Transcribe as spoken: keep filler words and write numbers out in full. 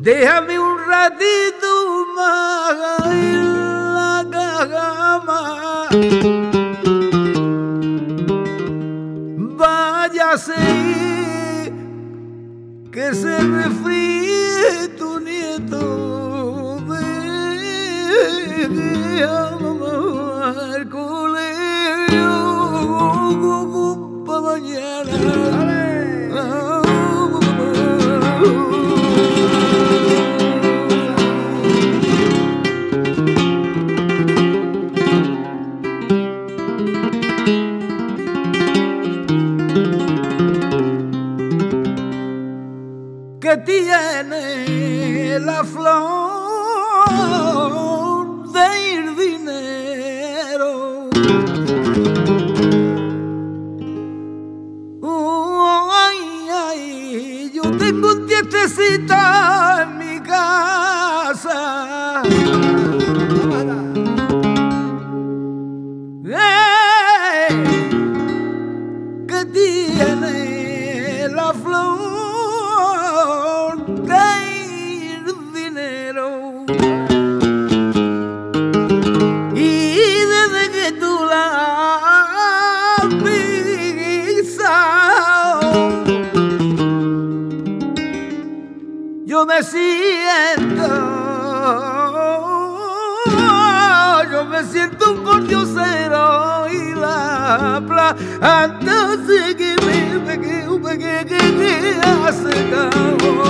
Déjame un ratito más en la cama. Váyase, que se me fríe tu nieto. Déjame al colegio para mañana. Que tiene la flor del dinero. Oh, ay, ay, yo tengo un tiestecita en mi casa. Hey, que tiene la flor del dinero. Y desde que tú la has pisado, yo me siento, yo me siento un pordiosero y la planta se que me que que que hace calor.